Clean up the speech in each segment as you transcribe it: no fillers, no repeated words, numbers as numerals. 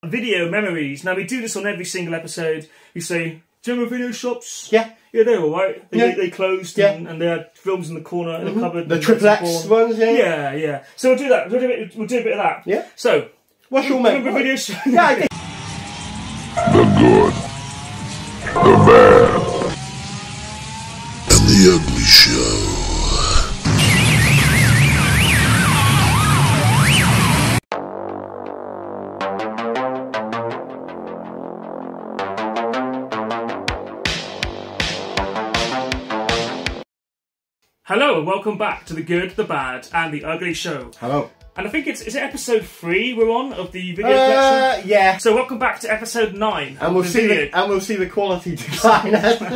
video memories. Now we do this on every single episode. We say, do you remember video shops? Yeah. Yeah, they're alright. They closed Yeah. and they had films in the corner in the cupboard. The triple X ones, yeah. Yeah, yeah. So we'll do that. We'll do a bit of that. Yeah. So, what's your memory? Remember video shops? Yeah, I did. The good, the bad, and the ugly show. Hello and welcome back to the good, the bad, and the ugly show. Hello. And I think is it episode 3 we're on of the video collection? Yeah. So welcome back to episode 9. And we'll see the quality decline.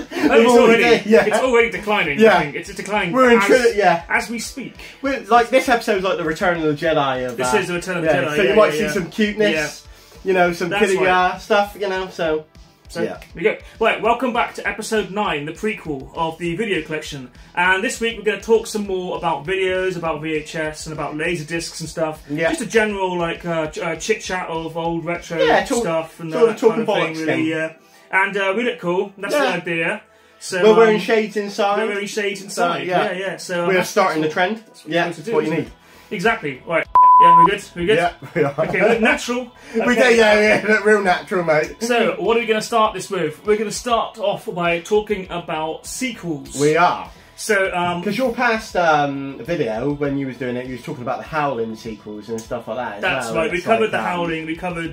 It's already declining. Yeah. I think it's declining. We're in as we speak. We're like this episode's like the Return of the Jedi. This is the Return of the Jedi. So you might see some cuteness. You know, some kiddie stuff. You know, so here we go. Right, welcome back to episode 9, the prequel of the video collection. And this week we're going to talk some more about videos, about VHS, and about laser discs and stuff. Yeah. Just a general chit chat of old retro stuff and that kind of thing, really. And we look cool. That's the idea. So we're wearing shades inside. We're wearing shades inside. Yeah. So we're starting the trend. That's what you need. Exactly. Right. Yeah, we're good? We're good? Yeah, we are. Okay, look natural. Okay. We do, yeah, look real natural, mate. So, what are we going to start this with? We're going to start off by talking about sequels. We are. So, because your past video, when you was doing it, you was talking about the Howling sequels and stuff like that. That's right, we covered the Howling, we covered,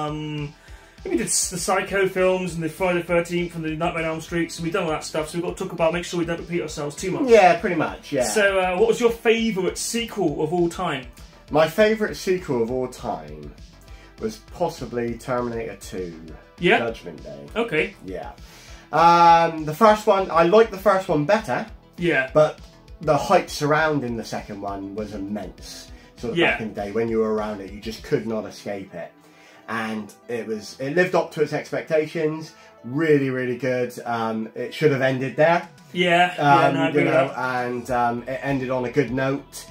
I think we did the Psycho films and the Friday the 13th and the Nightmare on Elm Street, so we've done all that stuff, so we've got to talk about, make sure we don't repeat ourselves too much. Yeah, pretty much, yeah. So, what was your favourite sequel of all time? My favourite sequel of all time was possibly Terminator 2, Judgment Day. Okay. Yeah. The first one, I liked the first one better. Yeah. But the hype surrounding the second one was immense. Sort of back in the day, when you were around it, you just could not escape it. And it lived up to its expectations. Really, really good. It should have ended there. Yeah. No, I agree with that. And it ended on a good note.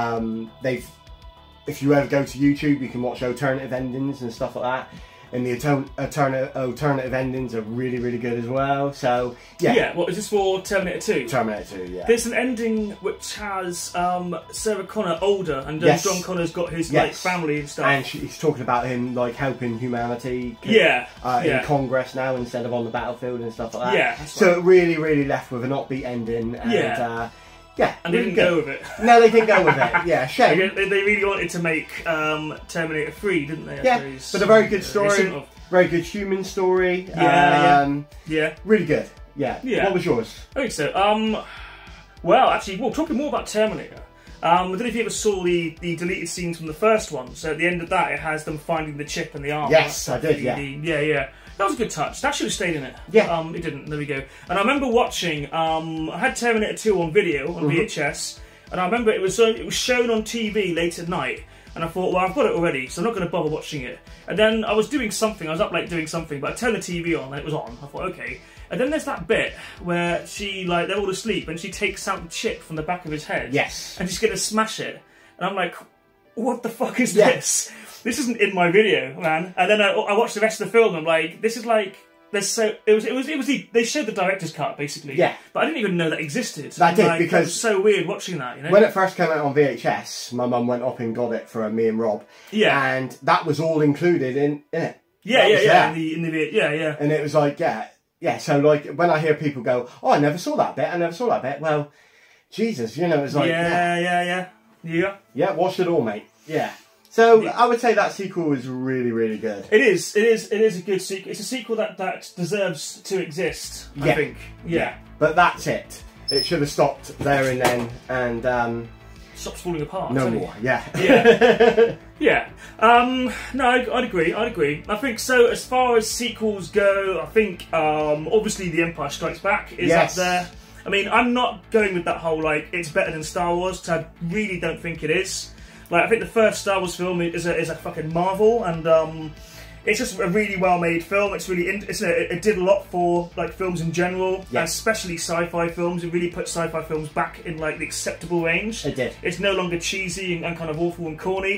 If you ever go to YouTube, you can watch alternative endings and stuff like that. And the alternative endings are really, really good as well. So, yeah. Yeah, what is this for Terminator 2? Terminator 2, yeah. There's an ending which has Sarah Connor older, and John Connor's got his family and stuff. And he's talking about him helping humanity in Congress now instead of on the battlefield and stuff like that. Yeah, that's so it really, really left with an upbeat ending. And, and they didn't go with it. No, they didn't go with it. Yeah, shame. They really wanted to make Terminator 3, didn't they? But a very good story. Very good human story. Yeah. Really good. Yeah. What was yours? Okay, so, well, actually, talking more about Terminator. I don't know if you ever saw the deleted scenes from the first one. So at the end of that, it has them finding the chip and the arm. Yes, I did, Yeah. That was a good touch. That should have stayed in it. Yeah. It didn't. There we go. And I remember watching, I had Terminator 2 on video, on VHS, and I remember it was shown on TV late at night, and I thought, well, I've got it already, so I'm not going to bother watching it. And then I was doing something, I was up late doing something, but I turned the TV on, and it was on. I thought, okay. And then there's that bit where they're all asleep, and she takes out the chip from the back of his head. Yes. And she's going to smash it. And I'm like, what the fuck is this? This isn't in my video, man. And then I watched the rest of the film, and I'm like, this is like, they showed the director's cut, basically. Yeah. But I didn't even know that existed. That did, because it was so weird watching that, you know? When it first came out on VHS, my mum went up and got it for me and Rob. Yeah. And that was all included in it. Yeah. And it was like, so like, when I hear people go, oh, I never saw that bit, well, Jesus, you know, it was like... Yeah, watched it all, mate. Yeah. So I would say that sequel is really, really good. It is a good sequel. It's a sequel that deserves to exist, I think. Yeah. But that's it. It should have stopped there and then, and stops falling apart. No more. Yeah. No, I'd agree. I think so. As far as sequels go, I think obviously The Empire Strikes Back is up there. I mean, I'm not going with that whole like it's better than Star Wars, because I really don't think it is. Like, I think the first Star Wars film is a fucking marvel, and it's just a really well-made film. It's really it did a lot for like films in general, especially sci-fi films. It really put sci-fi films back in like the acceptable range. It did. It's no longer cheesy and kind of awful and corny.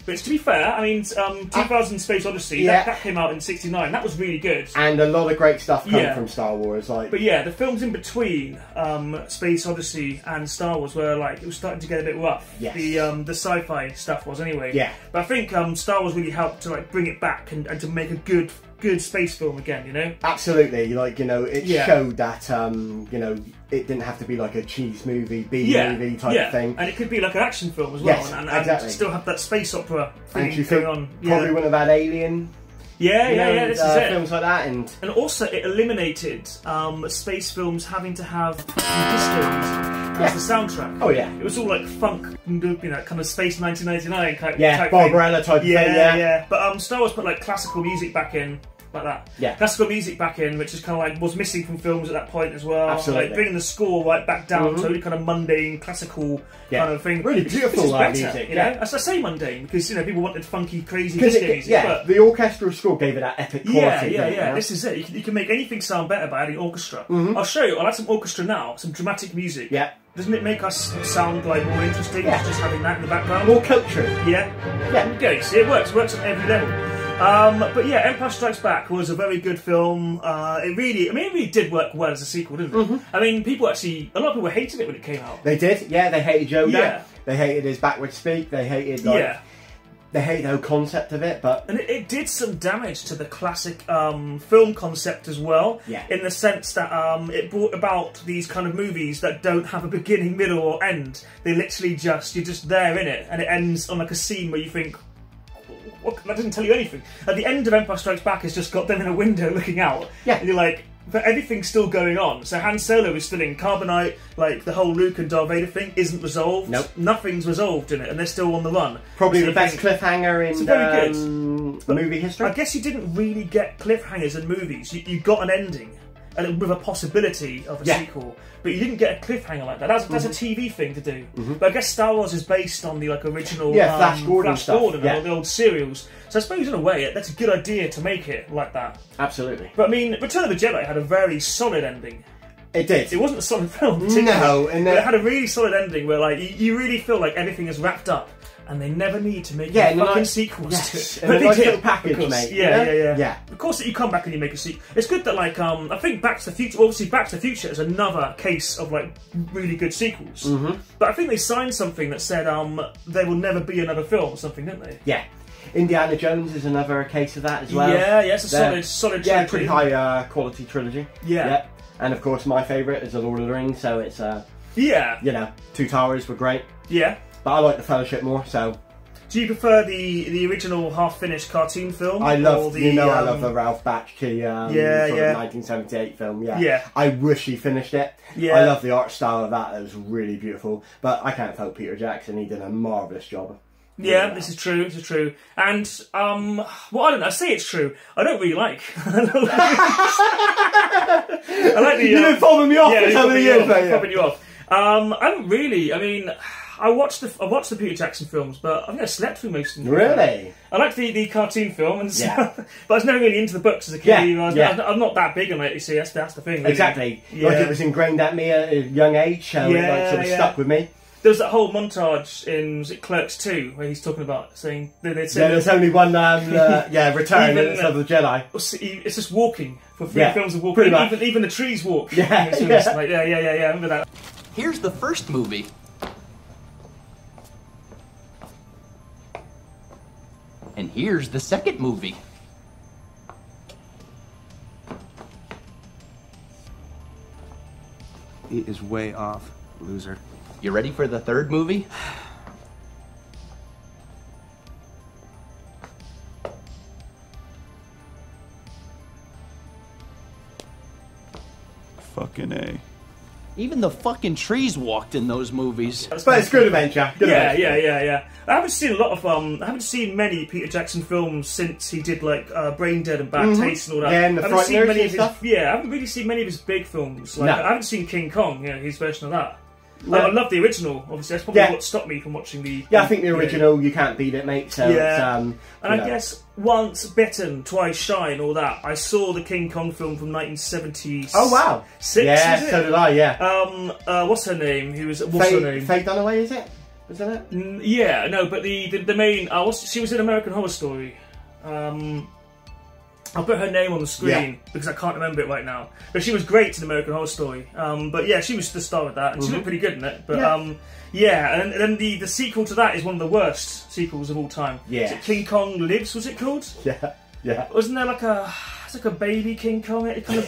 But to be fair, I mean, 2000 Space Odyssey, that came out in '69. That was really good. And a lot of great stuff come from Star Wars. But yeah, the films in between Space Odyssey and Star Wars were like, it was starting to get a bit rough. Yes. The sci-fi stuff was anyway. Yeah. But I think Star Wars really helped to like bring it back and to make a good space film again, you know? Absolutely, like, you know, it showed that, you know, it didn't have to be like a cheese movie, B-movie type thing. And it could be like an action film as well, exactly. and still have that space opera thing going on. Probably wouldn't have had Alien. This is it. Films like that, and also it eliminated space films having to have disco music as the soundtrack. Oh yeah, it was all like funk, you know, kind of space 1999 type. Yeah, Barbarella type thing. Yeah. But Star Wars put like classical music back in. Like that, classical music back in, which is kind of like was missing from films at that point as well. Absolutely, like bringing the score right back down to a kind of mundane, classical kind of thing. Really beautiful music. You know, as I say mundane because you know people wanted funky, crazy disco music. Yeah, but the orchestral score gave it that epic quality. Yeah. This is it. You can make anything sound better by adding orchestra. I'll show you. I'll add some orchestra now, some dramatic music. Yeah. Doesn't it make us sound like more interesting? Just having that in the background. More culture. Yeah. Okay, see, it works. It works on every level. But yeah, Empire Strikes Back was a very good film. It really did work well as a sequel, didn't it? I mean, a lot of people hated it when it came out. They did, they hated Yoda. Yeah. They hated his backward speak. They hated they hated the whole concept of it, but... And it did some damage to the classic film concept as well, in the sense that it brought about these kind of movies that don't have a beginning, middle or end. They literally you're just there in it, and it ends on like a scene where you think, that doesn't tell you anything. At the end of Empire Strikes Back, it's just got them in a window looking out. Yeah. And you're like, but everything's still going on. So Han Solo is still in carbonite, like the whole Luke and Darth Vader thing isn't resolved. Nope. Nothing's resolved in it, and they're still on the run. Probably the best cliffhanger in movie history. I guess you didn't really get cliffhangers in movies. You got an ending. And with a possibility of a sequel, but you didn't get a cliffhanger like that. That's a TV thing to do. But I guess Star Wars is based on the original Flash Gordon and all the old serials. So I suppose in a way that's a good idea to make it like that. Absolutely. But I mean, Return of the Jedi had a very solid ending. It did. It wasn't a solid film. No, but it had a really solid ending where like you really feel like everything is wrapped up. And they never need to make fucking sequels to it. But they did. Package, mate. Yeah. Of course, that you come back and you make a sequel. It's good that, like, I think Back to the Future. Obviously, Back to the Future is another case of like really good sequels. But I think they signed something that said there will never be another film or something, didn't they? Yeah. Indiana Jones is another case of that as well. Yeah, it's a solid trilogy. Yeah, pretty high quality trilogy. Yeah. And of course, my favourite is The Lord of the Rings. So it's you know, Two Towers were great. Yeah. But I like The Fellowship more. So. Do you prefer the original half-finished cartoon film? I love, I love the Ralph Bakshi sort of 1978 film, yeah. I wish he finished it. Yeah. I love the art style of that, it was really beautiful. But I can't fault Peter Jackson, he did a marvellous job. Yeah, this is true, And, well, I don't know, I say it's true, I don't really like. I like the... You've been fobbing me off for so many years, mate. Fobbing you off. I don't really, I mean... I watched the Peter Jackson films, but I think I slept through most of them. Really? I liked the cartoon film and stuff, but I was never really into the books as a kid. I'm not that big on it, you see, that's the thing. Really. Exactly. Yeah. Like it was ingrained at me at a young age, so it like, sort of stuck with me. There was that whole montage in, was it Clerks 2, where he's talking about saying... there's only one, return, and it's of the Jedi. It's just walking, for 3 films of walking. Even the trees walk. Yeah. I remember that. Here's the first movie. And here's the second movie. He is way off, loser. You ready for the third movie? Fucking A. Even the fucking trees walked in those movies. But it's good adventure. Yeah. I haven't seen a lot of I haven't seen many Peter Jackson films since he did like Brain Dead and Bad Taste and all that. Yeah, and the Frighteners and stuff. I haven't really seen many of his big films. Like, no. I haven't seen King Kong, his version of that. No. I love the original. Obviously, that's probably what stopped me from watching the. Yeah, I think the original you can't beat it, mate. So yeah, and I guess once bitten, twice shy, and all that. I saw the King Kong film from 1976. Oh wow! 6, yeah, so did I. Yeah. What's her name? What's her name? Faye Dunaway, is it? isn't it? Yeah, no, but the main... she was in American Horror Story. I'll put her name on the screen because I can't remember it right now. But she was great in American Horror Story. But yeah, she was the star of that, and she looked pretty good in it. But and then the sequel to that is one of the worst sequels of all time. Yeah. Is it King Kong Lives? Was it called? Yeah, yeah. Wasn't there like a baby King Kong? It kind of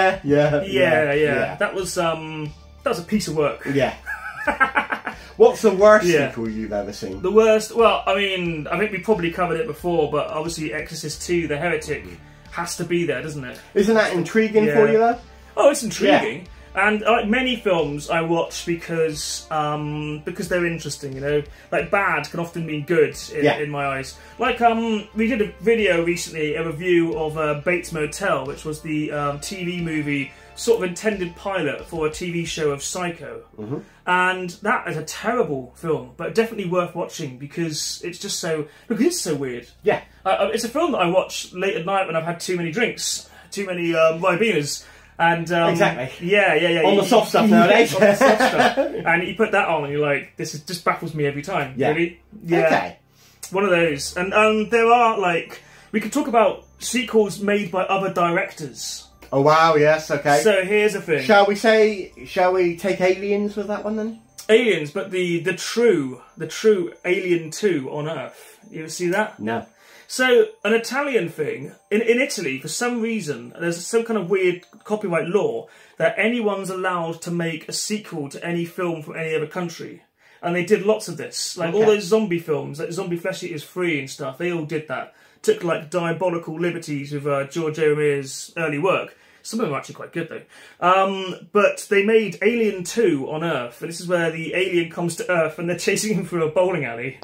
yeah. That was a piece of work. Yeah. What's the worst sequel you've ever seen? The worst? Well, I mean, I think we probably covered it before, but obviously Exorcist 2, The Heretic, has to be there, doesn't it? Isn't that intriguing for you, though? Oh, it's intriguing. Yeah. And like many films I watch because they're interesting, you know? Like, bad can often mean good in my eyes. Like, we did a video recently, a review of Bates Motel, which was the TV movie sort of intended pilot for a TV show of Psycho. And that is a terrible film, but definitely worth watching because it's just so weird. Yeah. It's a film that I watch late at night when I've had too many drinks, too many Ribenas. And exactly. Yeah. On the soft stuff nowadays. On the soft stuff. And you put that on and you're like, just baffles me every time. Yeah. Really? Yeah. Okay. One of those. And there are, like, we could talk about sequels made by other directors. Oh wow, yes, okay. So here's the thing. Shall we take Aliens with that one then? Aliens, but the true Alien 2 on Earth. You ever see that? No. So, an Italian thing, in Italy, for some reason, there's some kind of weird copyright law that anyone's allowed to make a sequel to any film from any other country. And they did lots of this. Like, all those zombie films, like Zombie Flesh Eaters 3 and stuff, they all did that. Took, like, diabolical liberties with George Romero's early work. Some of them are actually quite good, though. But they made Alien 2 on Earth, and this is where the alien comes to Earth and they're chasing him through a bowling alley.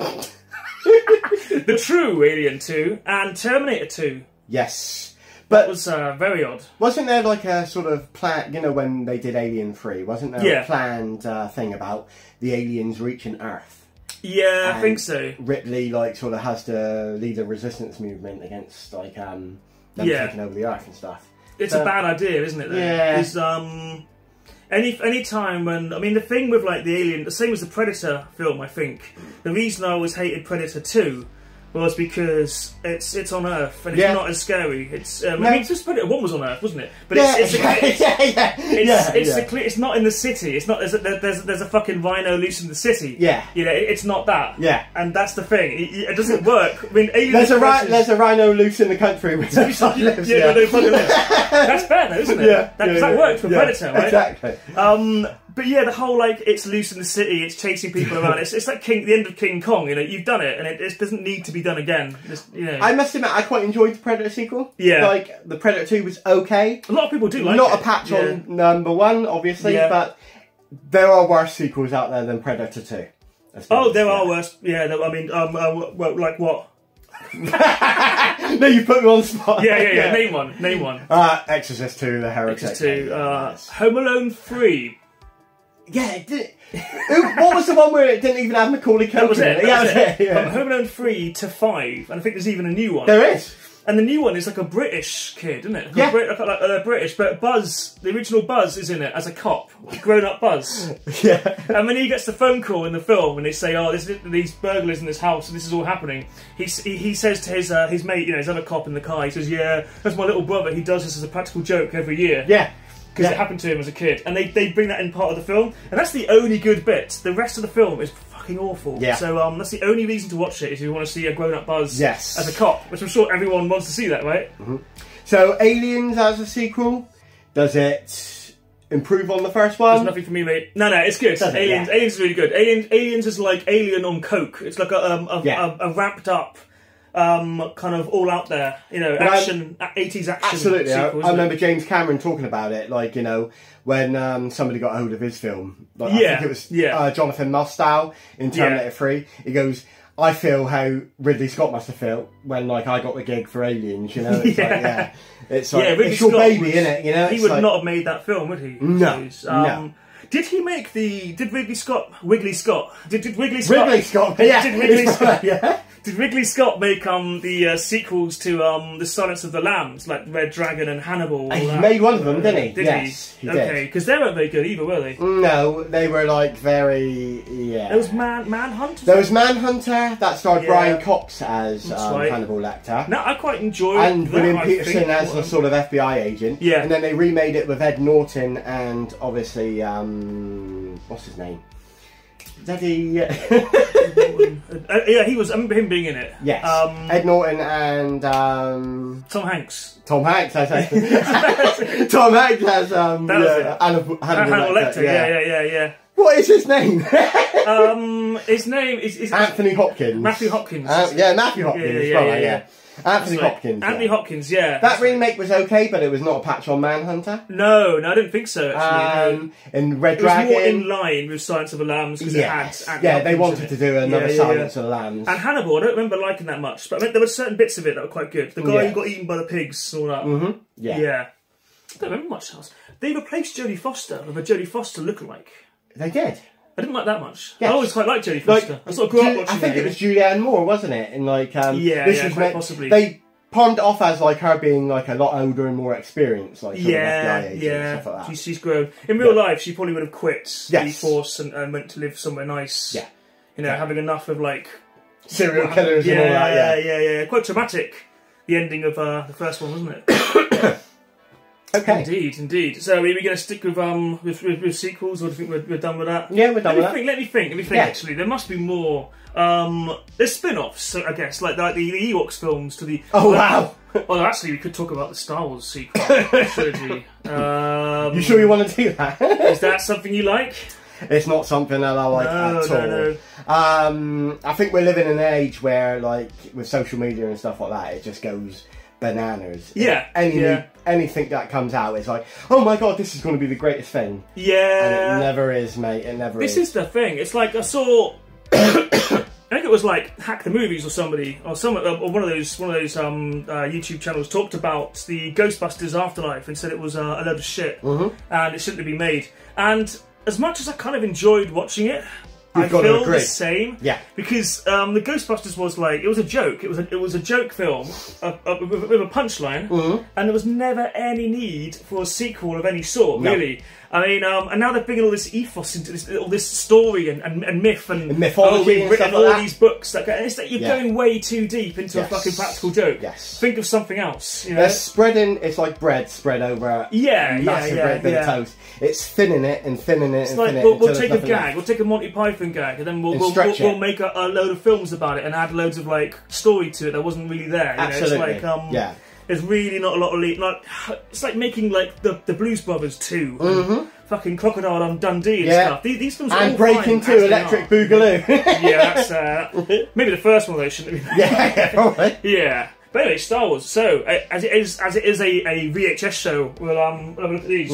The true Alien 2 and Terminator 2. Yes. But that was very odd. Wasn't there like a sort of plan, you know, when they did Alien 3, wasn't there a planned thing about the aliens reaching Earth? Yeah, and I think so. Ripley, like, sort of has to lead a resistance movement against, like, them taking over the Earth and stuff. It's a bad idea, isn't it, though? Yeah. Because, any time when... I mean, the thing with, like, the Alien... The same as the Predator film, I think. The reason I always hated Predator 2 was because it's on Earth and it's not as scary. It's I mean, just Predator 1 was on Earth, wasn't it? But it's not in the city. It's not there's a fucking rhino loose in the city. Yeah, you know, it's not that. Yeah, and that's the thing. It doesn't work. I mean, there's a rhino loose in the country which lives. No fucking lives. That's fair, though, isn't it? Yeah, that works for Predator, right? Exactly. But yeah, the whole, like, it's loose in the city, it's chasing people around. It's like the end of King Kong, you know, you've done it, and it doesn't need to be done again. You know. I must admit, I quite enjoyed the Predator sequel. Yeah. Like, the Predator 2 was okay. A lot of people do like it. Not a patch on number 1, obviously, but there are worse sequels out there than Predator 2. Oh, there are worse. Yeah, I mean, well, like what? No, you put me on the spot. Yeah. Name one. Exorcist 2, The Heretic. Exorcist 2, Home Alone 3. Yeah, it did. What was the one where it didn't even have Macaulay Culkin? That was it. That was it. Yeah. Home Alone 3 to 5, and I think there's even a new one. There is. And the new one is like a British kid, isn't it? Yeah. Like British, but Buzz, the original Buzz is in it as a cop, grown-up Buzz. Yeah. And when he gets the phone call in the film and they say, oh, there's these burglars in this house and this is all happening, he says to his mate, you know, his other cop in the car, he says, yeah, that's my little brother, he does this as a practical joke every year. Yeah. Because it happened to him as a kid. And they bring that in part of the film. And that's the only good bit. The rest of the film is fucking awful. Yeah. So that's the only reason to watch it, is if you want to see a grown-up Buzz as a cop. Which I'm sure everyone wants to see that, right? Mm-hmm. So, Aliens as a sequel, does it improve on the first one? There's nothing for me, mate. No, it's good. Aliens is really good. Aliens is like Alien on coke. It's like a ramped up... kind of all out there, you know, action, 80s action. Absolutely, sequel, I remember James Cameron talking about it, like, you know, when somebody got hold of his film. Like, I think it was Jonathan Mostow in Terminator 3. He goes, I feel how Ridley Scott must have felt when, like, I got the gig for Aliens, you know? It's like, it's your baby, innit? You know, he would not have made that film, would he? No, no. Did he make Did Ridley Scott? Did Ridley Scott? Ridley Scott, yeah. Did Ridley Scott? Yeah. Did Ridley Scott make the sequels to The Silence of the Lambs, like Red Dragon and Hannibal? He made one of them, didn't he? Did yes, he did. Okay, because they weren't very good either, were they? No, they were like very There was Manhunt. There was Manhunter that starred Brian Cox as Hannibal Lecter. No, I quite enjoyed and that. William Peterson as the sort of FBI agent. Yeah, and then they remade it with Ed Norton and obviously what's his name? Daddy. Yeah, he was. I remember him being in it. Yes. Ed Norton and Tom Hanks. Tom Hanks, I say. Tom Hanks has Hannibal Lecter. Yeah. What is his name? His name is Anthony Hopkins. Matthew Hopkins. Matthew Hopkins. Yeah. Anthony Hopkins. Anthony Hopkins, yeah. That remake was okay, but it was not a patch on Manhunter. No, I didn't think so, actually. In Red Dragon. It was more in line with Silence of the Lambs, because it had Anthony Hopkins they wanted to do another Silence of the Lambs. And Hannibal, I don't remember liking that much, but I mean, there were certain bits of it that were quite good. The guy who got eaten by the pigs and all that. Mm-hmm. Yeah. I don't remember much else. They replaced Jodie Foster with a Jodie Foster lookalike. They did. I didn't like that much. Yes. I always quite liked Jodie Foster. I sort of grew up watching I think it was Julianne Moore, wasn't it? In like quite possibly. They palmed it off as like her being like a lot older and more experienced, like FBI agent and stuff like that. She's grown. In real life, she probably would have quit the force and went to live somewhere nice. Yeah, you know, having enough of like serial killers and all that. Yeah. Quite traumatic. The ending of the first one, wasn't it? Okay. Indeed. So are we going to stick with sequels, or do you think we're done with that? Yeah, we're done with that. Let me think. Actually, there must be more. There's spin-offs, I guess, like the Ewoks films to the. Oh wow! Well, actually, we could talk about the Star Wars sequel trilogy. You sure you want to do that? Is that something you like? It's not something that I like at all. No. I think we're living in an age where, like, with social media and stuff like that, it just goes bananas. Yeah. Anything that comes out is like, oh my god, this is going to be the greatest thing. Yeah. And it never is, mate. It never is. This is the thing. It's like I saw. I think it was like Hack the Movies or somebody or one of those YouTube channels talked about the Ghostbusters Afterlife and said it was a load of shit and it shouldn't have been made. And as much as I kind of enjoyed watching it, I feel the same. Yeah. Because the Ghostbusters was like, it was a joke. It was a joke film with a punchline, and there was never any need for a sequel of any sort, really. I mean, and now they're bringing all this ethos into all this story and myth and mythology. We've written all these books that it's like you're going way too deep into a fucking practical joke. Yes. Think of something else. You know? They're spreading. It's like bread spread over a massive bit of toast. It's thinning it and thinning it. It's like we'll take a gag. We'll take a Monty Python gag, and then we'll make a load of films about it and add loads of like story to it that wasn't really there. You Absolutely. know? It's like there's really not a lot of it's like making like the Blues Brothers 2. Fucking Crocodile on Dundee and stuff. These films are all Breaking 2, Electric Boogaloo. That's maybe the first one though shouldn't have been. Probably. Yeah. But anyway, Star Wars. So as it is a VHS show, we'll have a look at these.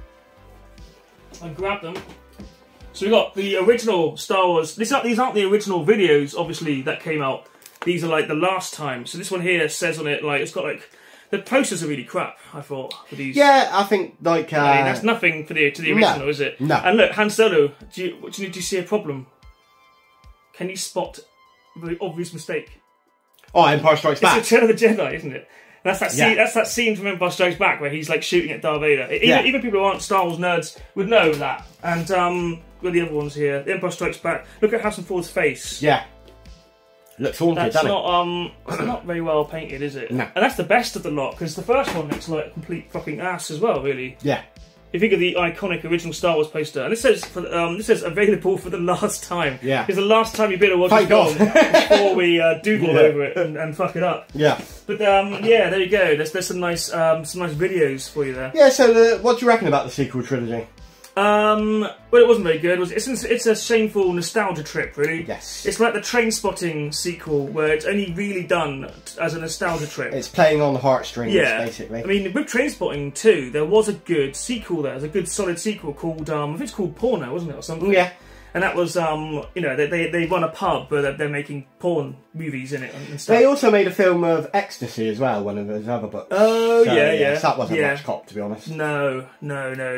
I grab them. So we got the original Star Wars. These aren't the original videos, obviously, that came out. These are like the last time. So this one here says on it like it's got like. The posters are really crap, I thought, for these. Yeah, I think, like... that's nothing to the original, is it? No. And look, Han Solo, do you see a problem? Can you spot a very obvious mistake? Oh, Empire Strikes Back. It's Return of the Jedi, isn't it? That's that scene. That's that scene from Empire Strikes Back where he's like shooting at Darth Vader. Even people who aren't Star Wars nerds would know that. And what are the other ones here? The Empire Strikes Back. Look at Harrison Ford's face. Yeah. Looks haunted, doesn't it? It's not very well painted, is it? No. And that's the best of the lot, because the first one looks like a complete fucking ass as well, really. Yeah. You think of the iconic original Star Wars poster, and this says available for the last time. Yeah. It's the last time you better watch a film before we doodle over it and fuck it up. Yeah. But yeah, there you go. There's some nice videos for you there. Yeah. So what do you reckon about the sequel trilogy? Well, it wasn't very good. It's a shameful nostalgia trip, really. Yes. It's like the Trainspotting sequel, where it's only really done as a nostalgia trip. It's playing on the heartstrings, basically. I mean, with Trainspotting 2, there was a good sequel there. There's a good solid sequel called, I think it's called Porno, wasn't it, or something? Yeah. And that was, you know, they run a pub where they're making porn movies in it and stuff. They also made a film of Ecstasy as well, one of his other books. Oh, so, yeah. So that wasn't much cop, to be honest. No.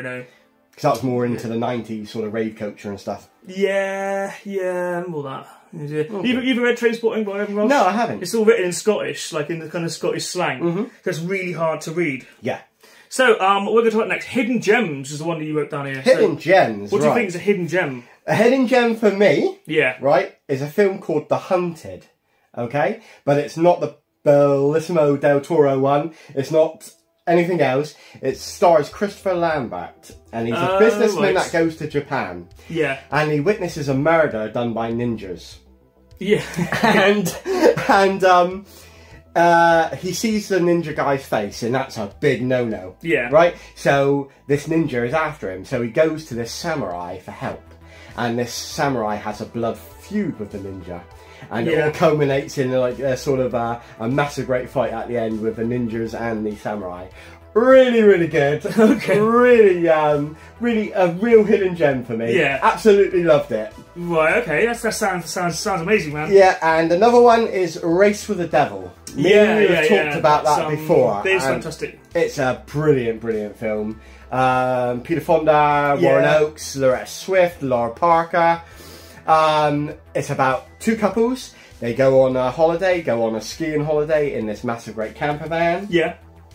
Because that was more into the 90s sort of rave culture and stuff. Yeah, I remember all that. Yeah. You ever read Trainspotting by Evan Ross? No, I haven't. It's all written in Scottish, like in the kind of Scottish slang. So it's really hard to read. Yeah. So, we're going to talk about next. Hidden Gems is the one that you wrote down here. Hidden Gems, What do you think is a hidden gem? A hidden gem for me, yeah, right, is a film called The Hunted, okay? But it's not the Bellissimo del Toro one. It's not anything else. It stars Christopher Lambert, and he's a businessman that goes to Japan. Yeah. And he witnesses a murder done by ninjas. Yeah. and he sees the ninja guy's face, and that's a big no-no. Yeah. Right? So this ninja is after him, so he goes to this samurai for help. And this samurai has a blood feud with the ninja. And it all culminates in like a sort of a massive great fight at the end with the ninjas and the samurai. Really, really good. Okay. Really, really a real hidden gem for me. Yeah. Absolutely loved it. Right, okay. That sounds amazing, man. Yeah, and another one is Race with the Devil. Me and you have talked about that before. It's fantastic. It's a brilliant, brilliant film. Peter Fonda, Warren Oates, Loretta Swift, Laura Parker. It's about two couples. They go on a holiday, go on a skiing holiday in this massive great camper van. Yeah.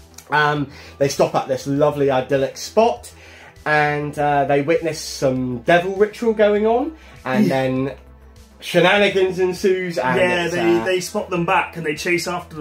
They stop at this lovely idyllic spot, and they witness some devil ritual going on, and then shenanigans ensues. And they spot them back and they chase after them.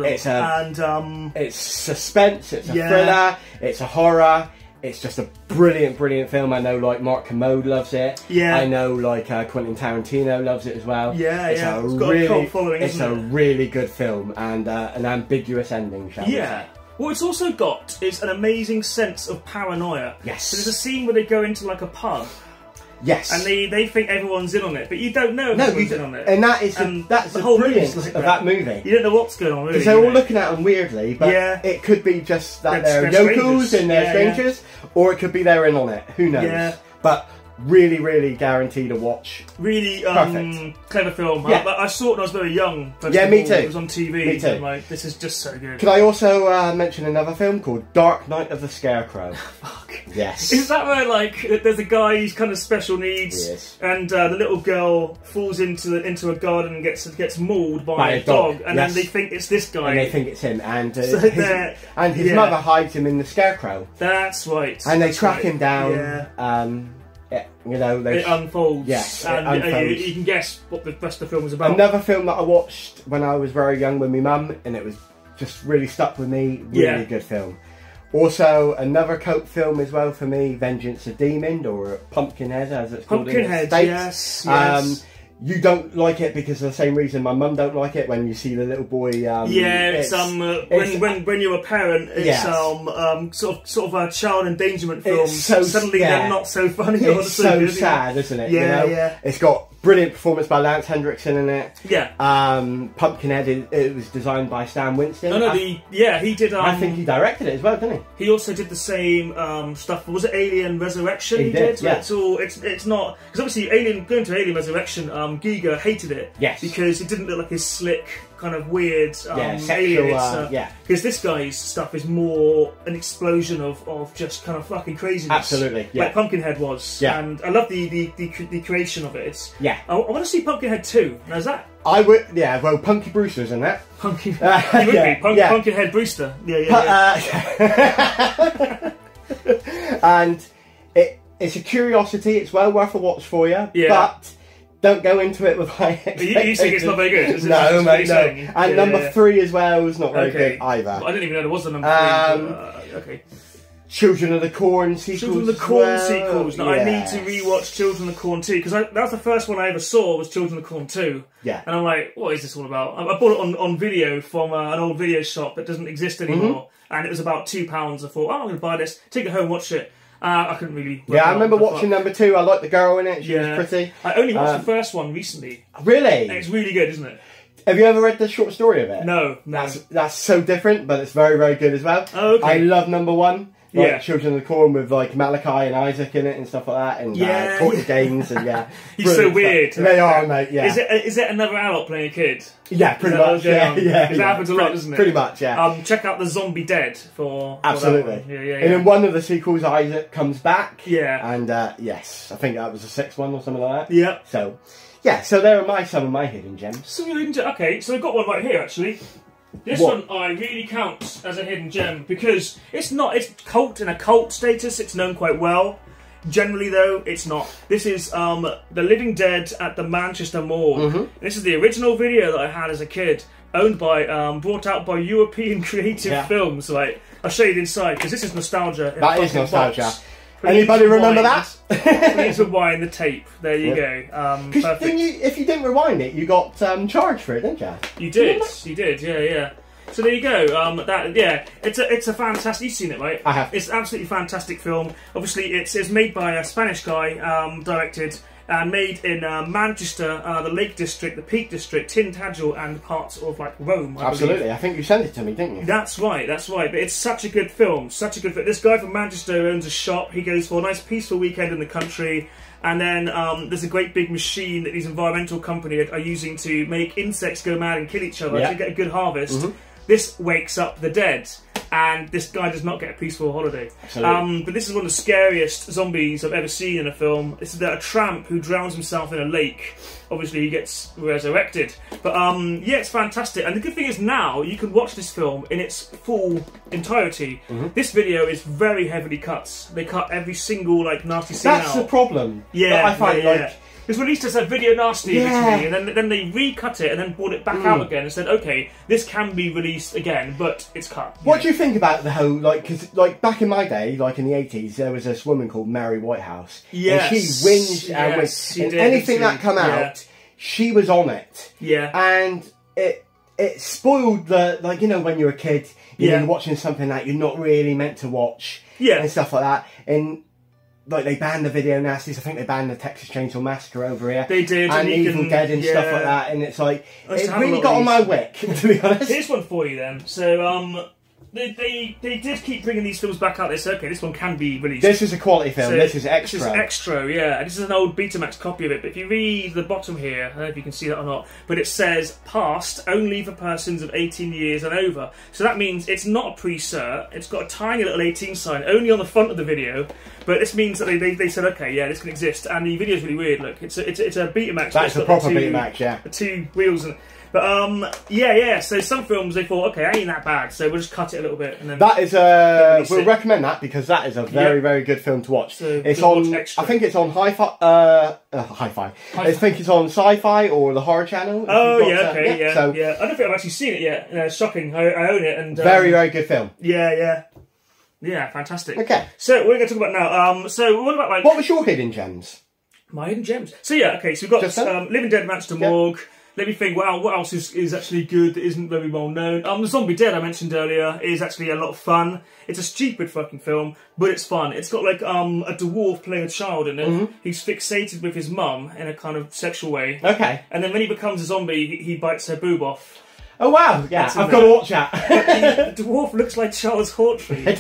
It's suspense. It's a thriller. It's a horror. It's just a brilliant, brilliant film. I know, like, Mark Kermode loves it. Yeah. I know, like, Quentin Tarantino loves it as well. Yeah, it's got a cult following, it's a really good film, and an ambiguous ending, shall we say. What it's also got is an amazing sense of paranoia. Yes. So there's a scene where they go into, like, a pub. Yes. And they think everyone's in on it, but you don't know if everyone's in on it. And that's the whole brilliance of that movie. You don't know what's going on, really. Because they're all looking at them weirdly, but it could be just that they're yokels and they're strangers, or it could be they're in on it. Who knows? Yeah. But really, really guaranteed to watch. Really clever film. Yeah. I saw it when I was very young. Yeah, me too. It was on TV. Me too. I'm like, this is just so good. Could I also mention another film called Dark Knight of the Scarecrow? Fuck. Yes. Is that where, like, there's a guy who's kind of special needs, and the little girl falls into a garden and gets mauled by a dog, and then they think it's this guy. And they think it's him, and his mother hides him in the Scarecrow. That's right. And they track him down. You know, it unfolds. Yes, and it unfolds. You can guess what the rest of the film is about. Another film that I watched when I was very young with my mum, and it was just really stuck with me. Really good film. Also, another cult film as well for me, Vengeance of Demon, or Pumpkinhead as it's called in the States. Yes. You don't like it because of the same reason my mum don't like it. When you see the little boy, when you're a parent, it's sort of a child endangerment film. So suddenly they're not so funny. It's so sad, isn't it? Yeah. It's got brilliant performance by Lance Henriksen in it. Yeah. Pumpkinhead. It was designed by Stan Winston. He did. I think he directed it as well, didn't he? He also did the same stuff. Was it Alien Resurrection? He did. Yeah. It's not, because obviously going to Alien Resurrection. Giga hated it because it didn't look like his slick, kind of weird alien. Because this guy's stuff is more an explosion of just kind of fucking craziness. Absolutely, like Pumpkinhead was. And I love the creation of it. I want to see Pumpkinhead 2. Now is that? I would. Yeah. Well, Punky Brewster's in that. Pumpkinhead Brewster. And it's a curiosity. It's well worth a watch for you. But don't go into it with high expectations. You think it's not very good? No, mate, no. And number 3 as well is not very good either. I didn't even know there was a number 3. Okay. Children of the Corn sequels. Children of the Corn sequels. Now, I need to rewatch Children of the Corn 2 because that was the first one I ever saw was Children of the Corn 2. Yeah. And I'm like, what is this all about? I bought it on video from an old video shop that doesn't exist anymore, and it was about £2. I thought, I'm going to buy this, take it home, watch it. I couldn't really. I remember watching number 2. I liked the girl in it. She was pretty. I only watched the first one recently. Really? And it's really good, isn't it? Have you ever read the short story of it? No. That's so different, but it's very, very good as well. Oh, okay. I love number 1. Like Children of the Corn with like Malachi and Isaac in it and stuff like that, and Courtney Gaines and he's so weird. They are, mate. Yeah. Is it another adult playing a kid? Yeah, pretty much. Yeah. Because that happens a lot, doesn't it? Pretty much. Yeah. Check out the Zombie Dead for absolutely. For that one. And in one of the sequels, Isaac comes back. Yeah. And yes, I think that was the 6th one or something like that. Yeah. So. Yeah, so there are some of my hidden gems. Okay, so I've got one right here actually. This one I really count as a hidden gem because it's cult in a cult status. It's known quite well. Generally, though, it's not. This is The Living Dead at the Manchester Morgue. This is the original video that I had as a kid, owned by, brought out by European Creative Films. Like, I'll show you the inside because this is nostalgia. That is nostalgia. Anybody remember that? Please rewind the tape. There you go. Perfect. If you didn't rewind it, you got charged for it, didn't you? You did. You did. Yeah. So there you go. It's a fantastic. You've seen it, right? I have. It's an absolutely fantastic film. Obviously, it's made by a Spanish guy, directed and made in Manchester, the Lake District, the Peak District, Tintagel, and parts of like Rome. Absolutely. I think you sent it to me, didn't you? That's right. But it's such a good film. Such a good film. This guy from Manchester owns a shop. He goes for a nice peaceful weekend in the country. And then there's a great big machine that these environmental companies are using to make insects go mad and kill each other to get a good harvest. This wakes up the dead, and this guy does not get a peaceful holiday. But this is one of the scariest zombies I've ever seen in a film. This is a tramp who drowns himself in a lake. Obviously, he gets resurrected. But yeah, it's fantastic. And the good thing is now you can watch this film in its full entirety. This video is very heavily cut. They cut every single like nasty scene out. That's the problem. Yeah, I find it was released as a video nasty originally, and then they recut it and then brought it back out again and said, okay, this can be released again, but it's cut. What do you think about the whole, because back in my day, like in the 80s, there was this woman called Mary Whitehouse. Yes. And she whinged and whinged. And anything that come out, she was on it. Yeah. And it spoiled the, when you're a kid, you're watching something that you're not really meant to watch. Yeah. And stuff like that. And they banned the video nasties. I think they banned the Texas Chainsaw Massacre over here. They did. And Evil Dead and stuff like that. And it's like, it really got on my wick, to be honest. Here's one for you then. So, they did keep bringing these films back out. They said, okay, this one can be released. This is a quality film. So this is extra. This is extra, yeah. This is an old Betamax copy of it. But if you read the bottom here, I don't know if you can see that or not, but it says passed only for persons of 18 years and over. So that means it's not a pre-cert. It's got a tiny little 18 sign only on the front of the video. But this means that they said, okay, yeah, this can exist. And the video's really weird. Look, it's a Betamax. That's a proper Betamax, yeah. The two wheels and. But yeah. So some films they thought, okay, ain't that bad, so we'll just cut it a little bit. And then that is we'll recommend that because that is a very very good film to watch. So it's on. I think it's on Hi-Fi. I think it's on Sci-Fi or the Horror Channel. Oh yeah, okay, yeah. So, yeah, I don't think I've actually seen it yet. Shocking. I own it and very very good film. Yeah, fantastic. Okay, so what are we going to talk about now? So what about what was your hidden gems? My hidden gems. So yeah, okay. So we've got Living Dead, Manchester Morgue. Let me think, what else is actually good that isn't very well known? The Zombie Dead I mentioned earlier is actually a lot of fun. It's a stupid fucking film, but it's fun. It's got like a dwarf playing a child in it. He's fixated with his mum in a kind of sexual way. Okay. And then when he becomes a zombie, he bites her boob off. Oh wow, yeah, I've got to watch that. The dwarf looks like Charles Hawtrey.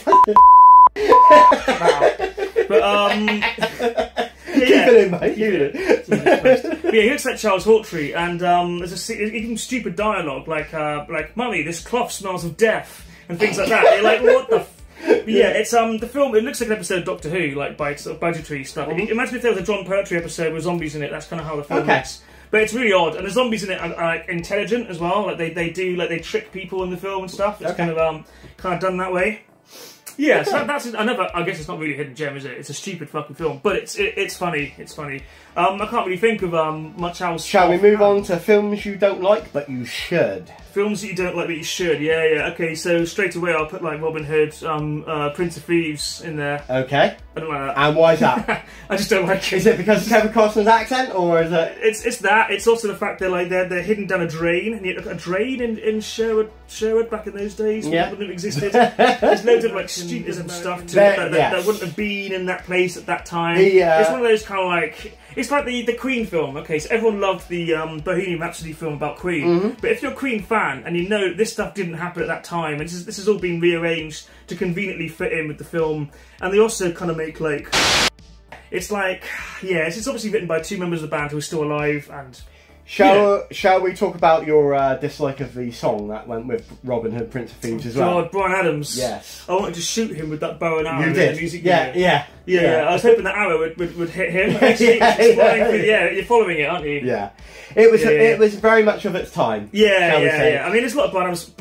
But keep it in, mate. Keep it in. But yeah, he looks like Charles Hawtrey, and there's even stupid dialogue like "Mummy, this cloth smells of death" and things like that. You're like, what the? Yeah, it's the film. It looks like an episode of Doctor Who, like by sort of budgetary stuff. Imagine if there was a John Pertwee episode with zombies in it. That's kind of how the film looks. But it's really odd, and the zombies in it are like intelligent as well. Like they trick people in the film and stuff. It's kind of done that way. Yeah, so that's another. I guess it's not really a hidden gem, is it? It's a stupid fucking film, but it's funny. It's funny. I can't really think of much else. Shall we move on to films you don't like but you should? Films that you don't like but you should. Yeah. Okay, so straight away I'll put like Robin Hood, Prince of Thieves in there. Okay. I don't like that. And why is that? I just don't like it. Is it because of Kevin Costner's accent, or is it? It's that. It's also the fact they're hidden down a drain, and you look at a drain in Sherwood back in those days. Yeah. Wouldn't have existed. There's loads of like stupidism stuff that wouldn't have been in that place at that time. It's one of those kind of like. It's like the Queen film, okay, so everyone loved the Bohemian Rhapsody film about Queen, but if you're a Queen fan and you know this stuff didn't happen at that time, and this has all been rearranged to conveniently fit in with the film, and they also kind of make like, it's like, yeah, it's obviously written by two members of the band who are still alive, and Shall we talk about your dislike of the song that went with Robin Hood, Prince of Thieves as well? God, Bryan Adams. Yes. I wanted to shoot him with that bow and arrow. You did. In the music yeah, video. Yeah. I was hoping that arrow would hit him. Yeah, you're following it, aren't you? Yeah. It was very much of its time. Yeah. I mean, there's a lot of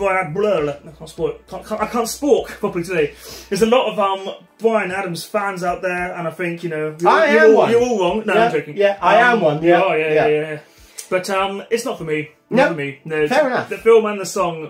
I can't speak properly today. There's a lot of Bryan Adams fans out there, and I think you're all wrong. No, I'm joking. Yeah, I am one. Yeah. Oh, yeah. But it's not for me. Not for me. No, fair enough. The film and the song.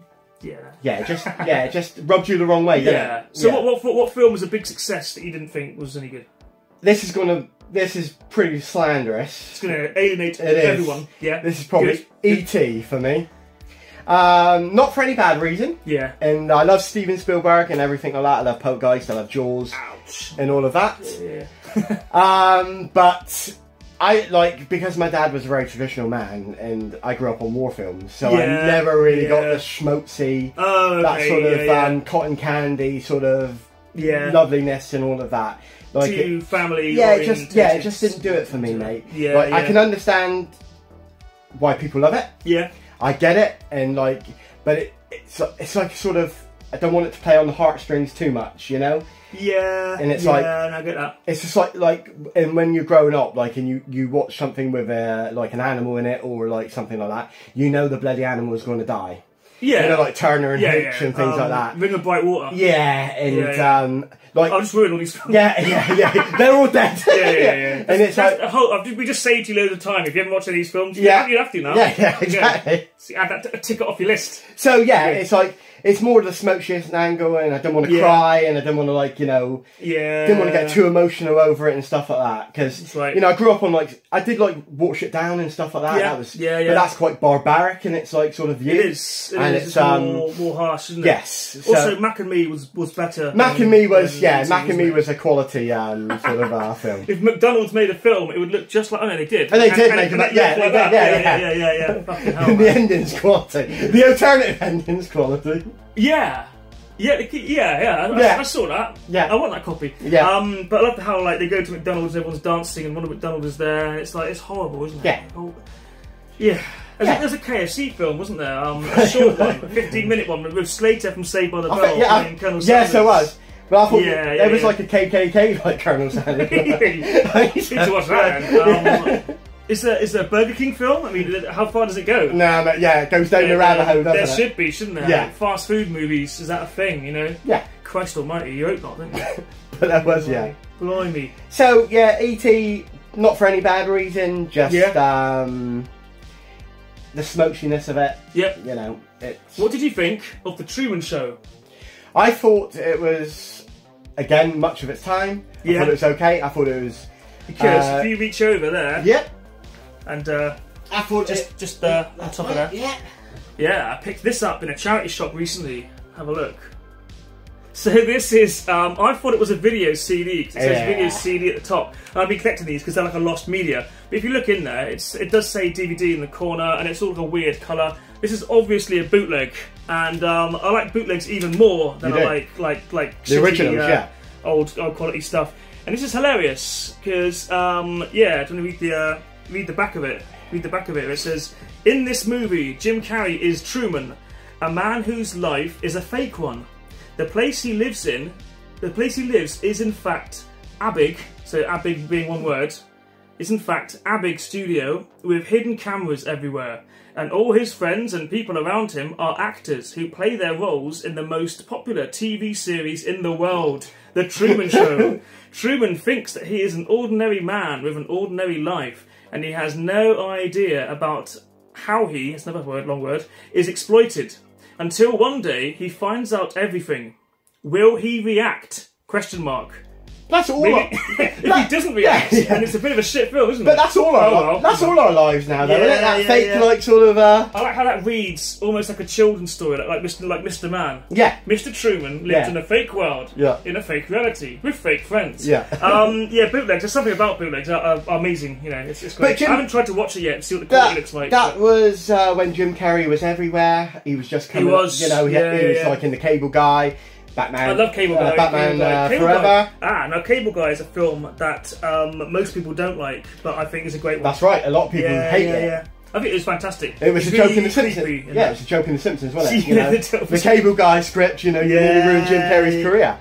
Yeah, just rubbed you the wrong way. Yeah. So what film was a big success that you didn't think was any good? This is pretty slanderous. It's gonna alienate everyone. Yeah. This is probably E.T. for me. Not for any bad reason. Yeah. And I love Steven Spielberg and everything like that. I love Poltergeist. I love Jaws. Ouch. And all of that. Yeah. But I because my dad was a very traditional man, and I grew up on war films, so I never really got the schmaltzy, that sort of cotton candy sort of loveliness and all of that. Like family. It just didn't do it for me, mate. I can understand why people love it. Yeah, I get it, and but it's like sort of, I don't want it to play on the heartstrings too much, you know. Yeah, and it's I get that. It's just like, and when you're growing up, and you watch something with an animal in it, or like something like that, you know the bloody animal is going to die. Yeah, you know, like Turner and Hooch and things like that. Ring of Bright Water. Yeah, and I'll just ruin all these films. Yeah, they're all dead. Yeah. And it's we just saved you loads of time. If you haven't watched any of these films, you have to now. Yeah, exactly. So add that ticket off your list. So it's like, it's more the smoke-shifting angle, and I don't want to cry, and I don't want to didn't want to get too emotional over it and stuff like that, because I grew up on I did Watership Down and stuff like that. Yeah, that was, but that's quite barbaric, and it's sort of view. It is. It's more harsh, isn't it? Yes. Also, Mac and Me was better. Mac and Me was Mac and Me was a quality sort of film. If McDonald's made a film, it would look just like. Oh no, they did. And they did make it. Yeah. Fucking hell, the ending's quality. The alternative ending's quality. Yeah. I saw that. Yeah, I want that copy. Yeah. But I love how they go to McDonald's, everyone's dancing, and Ronald McDonald is there, and it's horrible, isn't it? Yeah. There's a KFC film, wasn't there? A short one, a 15-minute one with Slater from Saved by the Bell. Colonel Sanders. Yes, there was. But I thought there was like a KKK like Colonel Sanders. You need to watch that. Is there a Burger King film? I mean, how far does it go? No, it goes down the rabbit hole, doesn't it? There should be, shouldn't there? Yeah. Fast food movies, is that a thing, you know? Yeah. Christ almighty, you hope not, don't you? But that was, Blimey. So, E.T., not for any bad reason, just the smokiness of it. Yep. You know, it's... What did you think of The Truman Show? I thought it was, again, much of its time. I thought it was okay. I thought it was... Because if you reach over there... Yep. And I thought just on top of that. Yeah, I picked this up in a charity shop recently. Have a look. So this is, I thought it was a video CD, because it says video CD at the top. And I've been collecting these because they're like a lost media. But if you look in there, it does say DVD in the corner, and it's all like a weird colour. This is obviously a bootleg, and I like bootlegs even more than I like the originals, old quality stuff. And this is hilarious because, do you want to read the back of it? Read the back of it. It says, "In this movie, Jim Carrey is Truman, a man whose life is a fake one. The place he lives is in fact Abig." So Abig being one word, is in fact Abig Studio with hidden cameras everywhere, and all his friends and people around him are actors who play their roles in the most popular TV series in the world, The Truman Show. Truman thinks that he is an ordinary man with an ordinary life, and he has no idea about how he, it's another word, long word, is exploited. Until one day he finds out everything. Will he react? Question mark. That's all. If he doesn't react, then it's a bit of a shit film, isn't it? But that's all all our lives now, though, isn't it? That fake, sort of. I like how that reads almost like a children's story, like Mr. Man. Yeah. Mr. Truman lived in a fake world, in a fake reality, with fake friends. Yeah. Bootlegs. There's something about bootlegs are amazing. You know, it's great. I haven't tried to watch it yet and see what the quality looks like. That was when Jim Carrey was everywhere. He was just coming. He was like in the Cable Guy. Batman. I love Cable Guy. Batman Cable Forever. Guy. Now Cable Guy is a film that most people don't like, but I think is a great one. That's right. A lot of people hate it. I think it was fantastic. It was a joke in The Simpsons. Yeah, it was a joke in The Simpsons, wasn't it? You know, the cable guy script, you know, you nearly ruined Jim Carrey's career.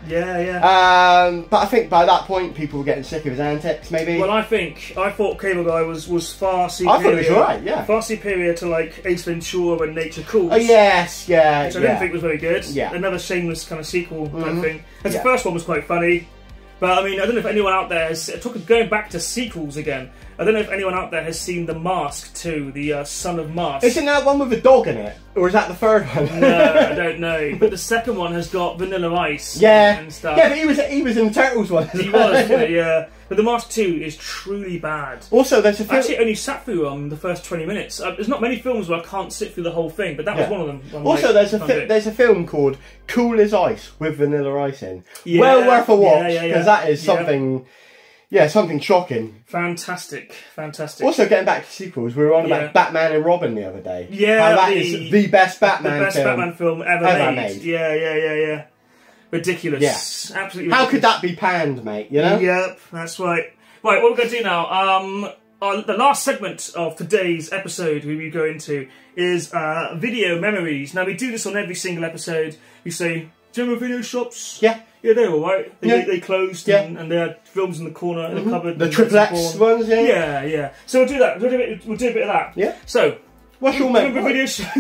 But I think by that point, people were getting sick of his antics, maybe. Well, I thought Cable Guy was far superior. I thought it was alright, yeah. Far superior to, like, Ace Ventura and Nature Calls. Oh, yes, yeah. Which I didn't think was very good. Yeah. Another shameless kind of sequel type thing. The first one was quite funny. But, I mean, I don't know if anyone out there has... Going back to sequels again, I don't know if anyone out there has seen The Mask 2, the Son of Mask. Isn't that one with a dog in it? Or is that the third one? No, I don't know. But the second one has got Vanilla Ice and stuff. Yeah, but he was in the Turtles one. He was, yeah. But The Mask 2 is truly bad. Also, there's a film... Actually, only sat through the first 20 minutes. There's not many films where I can't sit through the whole thing, but that was one of them. Also, there's a film called Cool as Ice with Vanilla Ice in. Yeah, well worth a watch, because that is something... Yeah, something shocking. Fantastic. Also, getting back to sequels, we were on about Batman and Robin the other day. Yeah, how that is the best Batman film ever made. Yeah. Ridiculous. Yeah. Absolutely ridiculous. How could that be panned, mate, you know? Yep, that's right. Right, what we're going to do now, the last segment of today's episode we will go into is video memories. Now, we do this on every single episode. We say, do you remember video shops? Yeah. Yeah, they were alright. They closed and they had films in the corner in the cupboard. The Triple X ones, yeah. So we'll do that. We'll do a bit of that. Yeah. So, what's your memory? Remember video shops?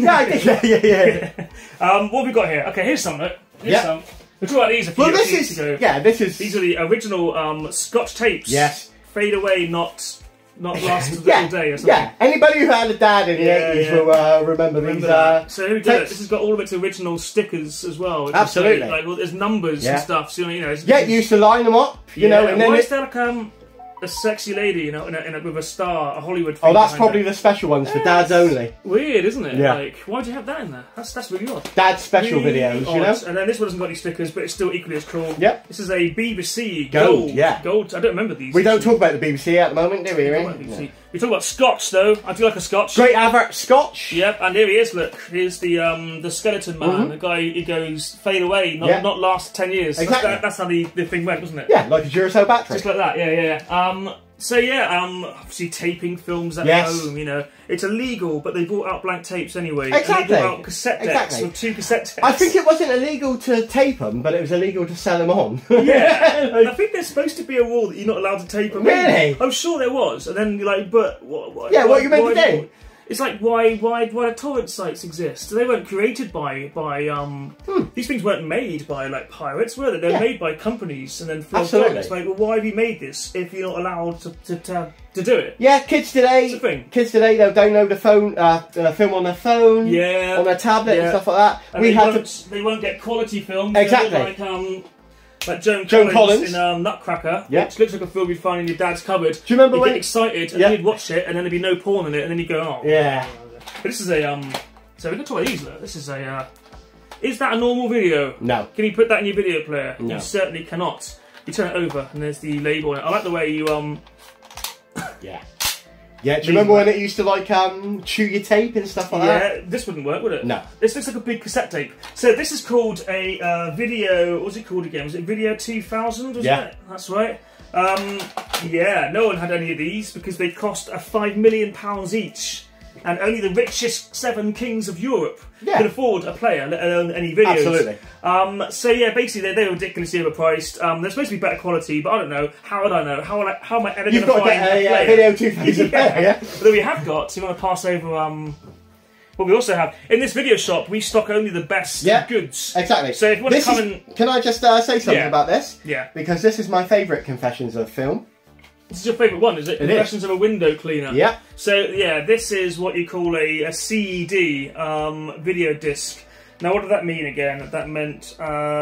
Yeah. What have we got here? Okay, here's some. Here's some. We talked about these a few weeks ago. Yeah, these are the original Scotch tapes. Yes. Fade away, not last all day or something. Yeah, anybody who had a dad in the 80s will remember these. So here we go. This has got all of its original stickers as well. Absolutely. Like there's numbers and stuff. So, you know, used to line them up, you know. And then why is there like a sexy lady, you know, with a star, a Hollywood thing? Oh, that's probably the special ones for dads only. Weird, isn't it? Yeah. Like, why'd you have that in there? That's really odd. Dad special videos, you know. And then this one hasn't got any stickers, but it's still equally as cool. Yep. This is a BBC Gold. Gold. I don't remember these. We don't talk about the BBC at the moment, do we? We talk about Scotch, though. I do like a Scotch. Great advert, Scotch. Yep, and here he is. Look, here's the skeleton man, the guy who goes fade away, not last 10 years. Exactly. That's how the thing went, wasn't it? Yeah, like a Duracell battery. Just like that. Yeah. So obviously taping films at home, you know. It's illegal, but they brought out blank tapes anyway. Exactly. And they brought out cassette decks of 2 cassette decks. I think it wasn't illegal to tape them, but it was illegal to sell them on. Yeah. I think there's supposed to be a rule that you're not allowed to tape them. Really? I'm sure there was. And then you're like, but what? Yeah, what are you meant to do? It's like why do torrent sites exist? They weren't created by these things weren't made by like pirates, were they? They're made by companies and then filmed on. It's like, well, why have you made this if you're not allowed to do it? Yeah, kids today they'll download a film on their phone, on their tablet and stuff like that. And they won't get quality films. Exactly. Like Joan Collins in Nutcracker, which looks like a film you'd find in your dad's cupboard. Do you remember when you'd get excited and then you'd watch it and then there'd be no porn in it and then you'd go, oh. Yeah. But this is a so we can talk about these. Look. This is a is that a normal video? No. Can you put that in your video player? No. You certainly cannot. You turn it over and there's the label on it. I like the way you Yeah. Yeah, do you remember when it used to like chew your tape and stuff like that? Yeah, this wouldn't work, would it? No. This looks like a big cassette tape. So this is called a video. What was it called again? Was it Video 2000? Was it? That's right. Yeah, no one had any of these because they cost £5 million each. And only the richest 7 kings of Europe could afford a player, let alone any videos. Absolutely. So yeah, basically they're ridiculously overpriced. They're supposed to be better quality, but I don't know. How would I know? How am I ever going to find a player? Video 2000 player, But we have got, so you want to pass over... Well, we also have, in this video shop, we stock only the best goods. Exactly. So if you want to come and... Can I just say something about this? Yeah. Because this is my favourite Confessions of Film. This is your favourite one, is it? Confessions of a Window Cleaner. Yeah. So, yeah, this is what you call a CED, video disc. Now, what did that mean again? That meant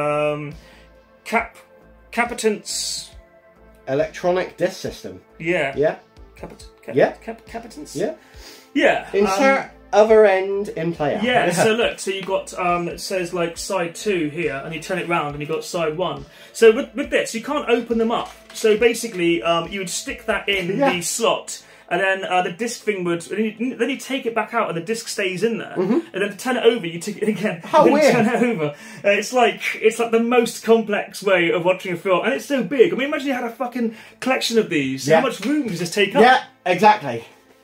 capitance... Electronic disc system. Yeah. Yeah. Capitance? Yeah. Yeah. Insert other end in player. Yeah, so look, so you've got, it says like side 2 here, and you turn it round and you've got side 1. So with this, you can't open them up. So basically, you would stick that in the slot, and then the disc thing would, then you take it back out and the disc stays in there. And then to turn it over, you take it again. How weird. Turn it over. It's like the most complex way of watching a film, and it's so big. I mean, imagine you had a fucking collection of these. How much room does this take up? Yeah, exactly.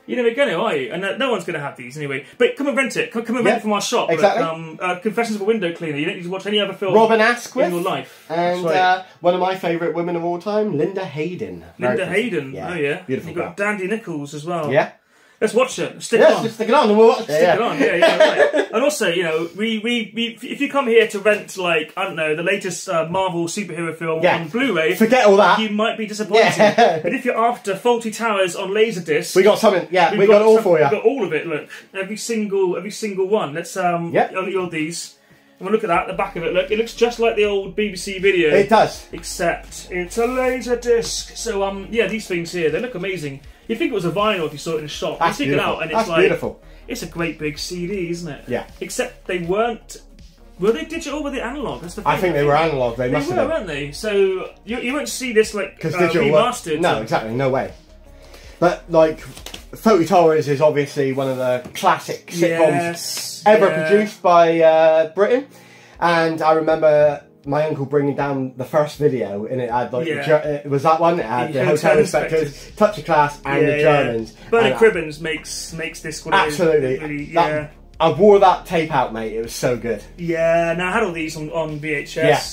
You're never going to, are you? And no one's going to have these anyway. But come and rent it. Come and rent it from our shop. Exactly. Confessions of a Window Cleaner. You don't need to watch any other film Robin Asquith in your life. And one of my favourite women of all time, Linda Hayden. Linda Hayden. Yeah. Oh, yeah. Beautiful. You've got Dandy Nichols as well. Yeah. Let's watch it. Stick it on. Just stick it on and we'll watch it. Stick it on, right. And also, you know, if you come here to rent, like, I don't know, the latest Marvel superhero film on Blu-ray, forget all that. You might be disappointed. Yeah. But if you're after Faulty Towers on Laserdisc, we got something. Yeah, we got it all for you. We've got all of it. Look, every single one. Let's you'll these. And we'll look at that. The back of it. Look, it looks just like the old BBC video. It does, except it's a Laserdisc. So yeah, these things here, they look amazing. You'd think it was a vinyl if you saw it in a shop. You stick it out and it's like beautiful. It's a great big CD, isn't it? Yeah. Except they weren't. Were they digital or were they analog? That's the thing. I think they were analog. They must have been, weren't they? So you won't see this like remastered. No, exactly. No way. But like, Faulty Towers is obviously one of the classic sitcoms ever produced by Britain, and I remember my uncle bringing down the first video, and it had like it was that one. It had the Hotel Inspectors, Touch of Class, and the Germans. Bernard Cribbins makes this what absolutely. It is. Really, I wore that tape out, mate. It was so good. Yeah, now I had all these on VHS.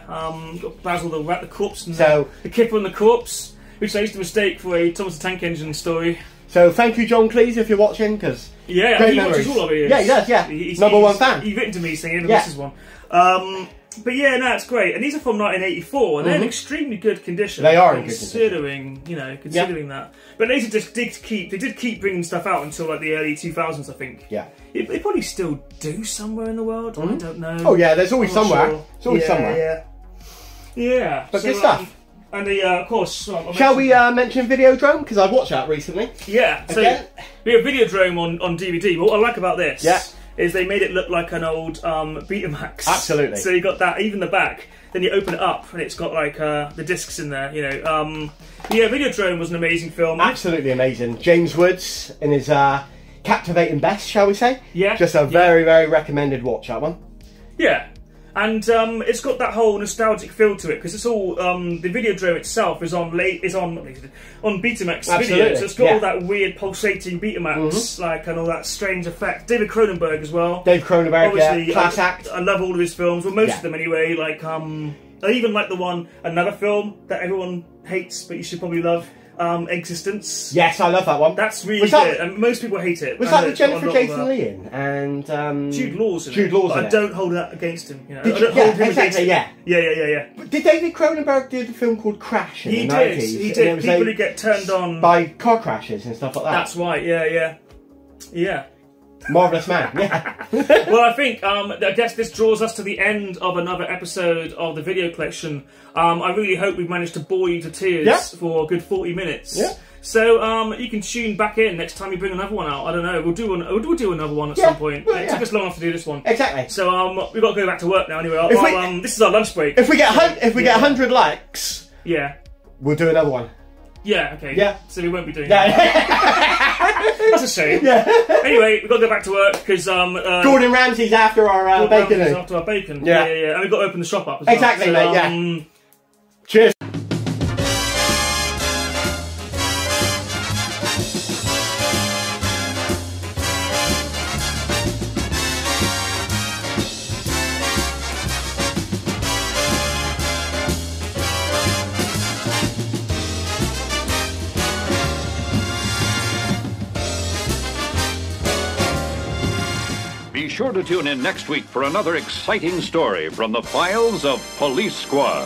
Got Basil the Corpse and the Kipper and the Corpse, which I used to mistake for a Thomas the Tank Engine story. So thank you, John Cleese, if you're watching, because great he memories. Watches all of it. Yeah, he does. Yeah, he's number one fan. You've written to me saying this is one. But yeah, no, it's great. And these are from 1984, and they're in extremely good condition. They are in good condition. Considering that. But Laserdisc did keep bringing stuff out until like the early 2000s, I think. Yeah. They probably still do somewhere in the world. I don't know. Oh yeah, there's always somewhere. Sure. It's always somewhere. Yeah. But good stuff. And of course... Shall we mention Videodrome? Because I've watched that recently. Yeah. So we have Videodrome on DVD. But what I like about this... is they made it look like an old Betamax. Absolutely. So you got that, even the back. Then you open it up and it's got like the discs in there, you know. Videodrome was an amazing film. Absolutely amazing. James Woods in his captivating best, shall we say? Yeah. Just a very, very recommended watch, that one. Yeah. And it's got that whole nostalgic feel to it because it's all the Videodrome itself is on Betamax video, so it's got all that weird pulsating Betamax and all that strange effect. David Cronenberg as well. Dave Cronenberg, obviously, class act. I love all of his films, well, most of them anyway. Like I even like another film that everyone hates but you should probably love. Existence. Yes, I love that one. That's really good, and most people hate it. Was that with Jennifer Jason Leigh and Jude Law's in Jude Law's it? in I it. don't hold that against him. You know, I don't hold him against him. Yeah. Did David Cronenberg do the film called Crash in the 90s? He did. People who get turned on by car crashes and stuff like that. That's right. Yeah. Marvellous man. Yeah. Well, I think I guess this draws us to the end of another episode of the video collection. I really hope we've managed to bore you to tears for a good 40 minutes. Yeah. So you can tune back in next time you bring another one out. I don't know. We'll do another one at some point. It took us long enough to do this one. Exactly. So we've got to go back to work now. Anyway, this is our lunch break. If we get 100 likes, we'll do another one. Yeah. Okay. Yeah. So we won't be doing that. That's a shame. Yeah. Anyway, we've got to go back to work because Gordon Ramsay's after our bacon. After our bacon. Yeah. And we've got to open the shop up as well. Exactly, so, mate. Yeah. Cheers. Be sure to tune in next week for another exciting story from the files of Police Squad.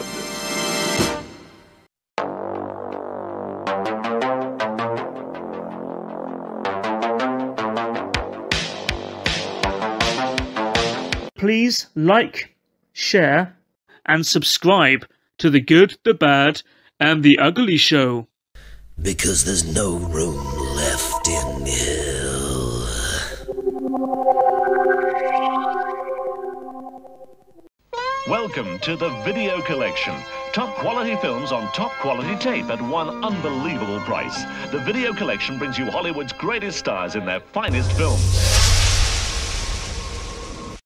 Please like, share, and subscribe to The Good, the Bad, and the Ugly Show. Because there's no room left in hell. Welcome to the Video Collection. Top quality films on top quality tape at one unbelievable price. The Video Collection brings you Hollywood's greatest stars in their finest films.